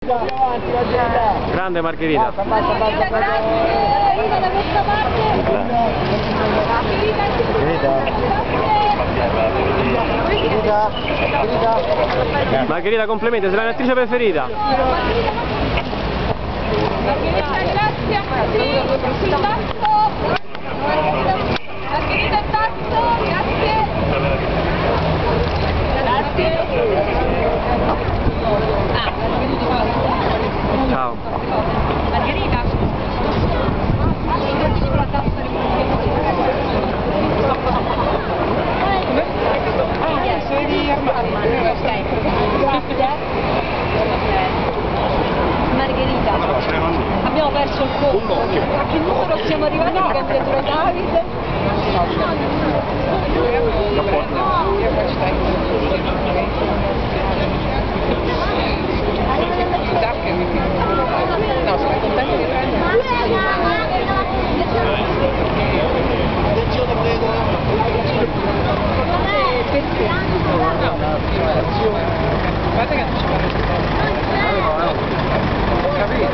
Grande Margherita. Margherita da questa parte. Margherita, complimenti, sei la mia attrice preferita. Margherita, grazie. Sul tasto. Margherita il tasto, grazie. Ciao. Margherita. Margherita, abbiamo perso il conto. A che numero siamo arrivati in candidatura Davide? No, sono contenta di prendere. Perché? Guarda che non ci parlo. Ho capito,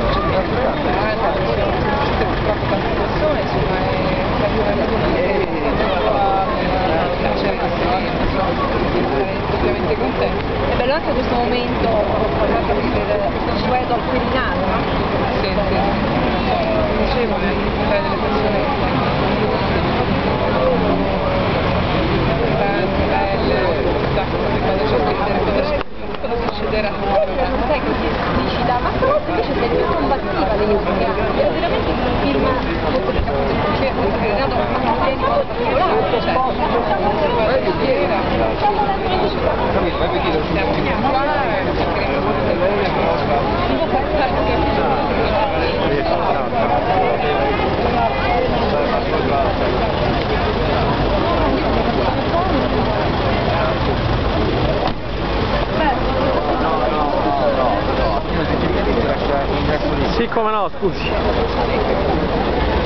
troppo tante persone, insomma, è ovviamente contenta. È bello anche questo momento consueto al Quirinale, no? Sì, piacevole incontrare delle persone belle, un sacco di cose, cosa succederà. Sai così dici da, ma stavolta invece sei più combattiva degli ultimi anni, è veramente un film molto creato a problemi molto particolari, siamo qua e cercheremo Sì, come no, scusi.